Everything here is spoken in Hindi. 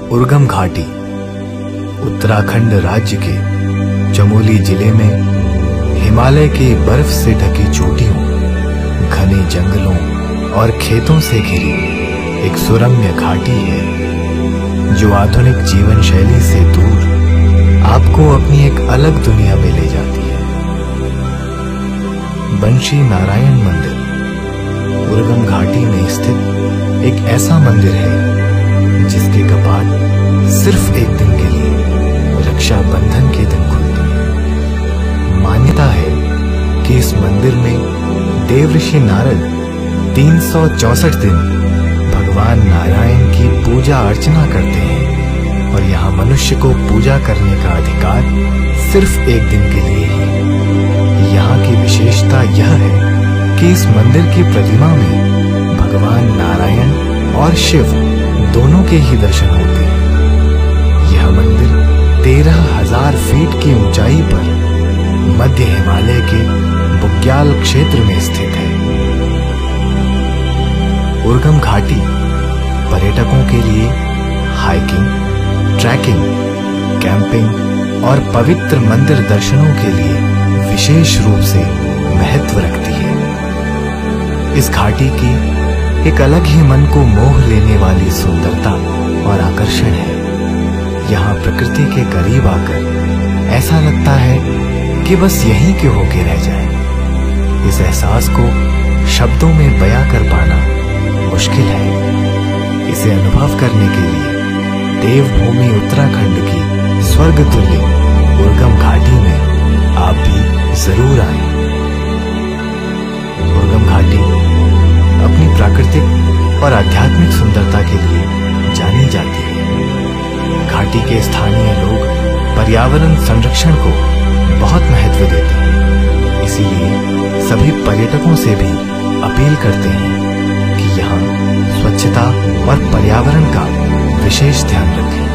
उर्गम घाटी उत्तराखंड राज्य के चमोली जिले में हिमालय की बर्फ से ढकी चोटियों, घने जंगलों और खेतों से घिरी एक सुरम्य घाटी है जो आधुनिक जीवन शैली से दूर आपको अपनी एक अलग दुनिया में ले जाती है। बंशी नारायण मंदिर उर्गम घाटी में स्थित एक ऐसा मंदिर है जिसके कपाट सिर्फ एक दिन के लिए रक्षाबंधन के दिन खुलते हैं। मान्यता है कि इस मंदिर में देवऋषि नारद 364 दिन भगवान नारायण की पूजा अर्चना करते हैं और यहाँ मनुष्य को पूजा करने का अधिकार सिर्फ एक दिन के लिए ही। यहाँ की विशेषता यह है कि इस मंदिर की प्रतिमा में भगवान नारायण और शिव दोनों के ही दर्शन होते हैं। यह मंदिर 13,000 फीट की ऊंचाई पर मध्य हिमालय के बुग्याल क्षेत्र में स्थित है। उर्गम घाटी पर्यटकों के लिए हाइकिंग, ट्रैकिंग, कैंपिंग और पवित्र मंदिर दर्शनों के लिए विशेष रूप से महत्व रखती है। इस घाटी की एक अलग ही मन को मोह लेने वाली सुंदरता और आकर्षण है। यहाँ प्रकृति के करीब आकर ऐसा लगता है कि बस यहीं के होके रह जाए। इस एहसास को शब्दों में बयां कर पाना मुश्किल है। इसे अनुभव करने के लिए देवभूमि उत्तराखंड की स्वर्ग तुल्य उर्गम घाटी में आप भी जरूर आएं। उर्गम घाटी अपनी प्राकृतिक और आध्यात्मिक सुंदरता के लिए जानी जाती है। घाटी के स्थानीय लोग पर्यावरण संरक्षण को बहुत महत्व देते हैं, इसीलिए सभी पर्यटकों से भी अपील करते हैं कि यहाँ स्वच्छता और पर्यावरण का विशेष ध्यान रखें।